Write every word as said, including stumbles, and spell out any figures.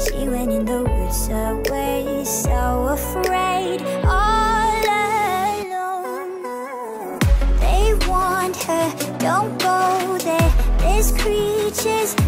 She went in the woods away, so afraid, all alone. They warned her, don't go there, there's creatures